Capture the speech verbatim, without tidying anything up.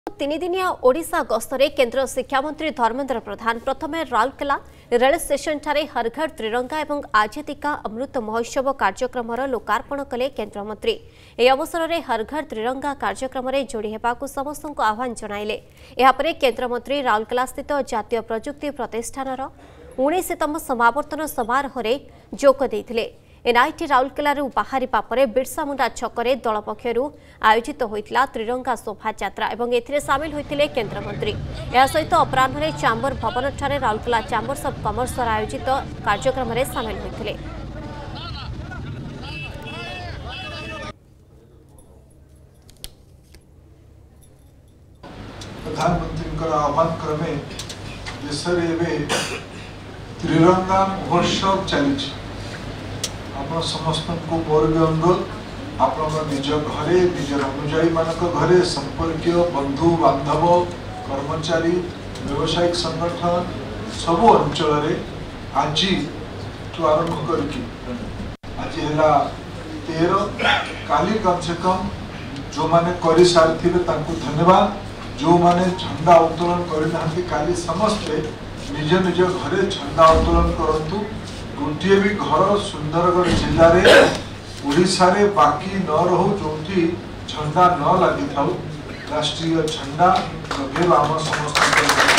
तीन दिनिया ओडिशा गस्तरे केंद्र शिक्षा मंत्री धर्मेंद्र प्रधान प्रथमे राउरकेला रेल स्टेशन ठारे हर घर त्रिरंगा एवं आजादिका अमृत महोत्सव कार्यक्रम लोकार्पण कले केन्द्रमंत्री। ए अवसर में हर घर त्रिरंगा कार्यक्रम में जोड़ी होगा समस्त को आह्वान जणाइले। यापर केन्द्रमंत्री राउरकेला स्थित जातीय प्रजुक्ति प्रतिष्ठान उन्नीसतम समावर्तन समारोह में जोग देते। एनआईटी राउरकेला बाहरी पापरे बिरसा मुंडा छकरे दल पक्षर आयोजित होता त्रिरंगा शोभा यात्रा एवं एथिरे सामिल होते केन्द्रमंत्री। यह सहित अपराह चांबर भवन ठारे राउरकेला चैम्बर्स ऑफ कॉमर्स आयोजित कार्यक्रम में सामिल होते। प्रधानमंत्री आह्वान क्रमे देश त्रिरंगा महोत्सव चली आप समस्त को मोर भी अनुरोध आप निज घरे निजर अनुजाई मान घरे संपर्कीय बंधु बांधव कर्मचारी व्यावसायिक संगठन सब अंचल आज आरंभ करके आज है तेरह काली कम से कम जो माने करी सारी धन्यवाद। जो माने झंडा उत्तोलन करना काली समस्ते निज निज घरे झंडा उत्तोलन करंतु। गोटे भी घर सुंदरगढ़ जिले में ओडिशा रे बाकी न रहो जो झंडा न लगी था राष्ट्रीय झंडा लगे आम समस्त।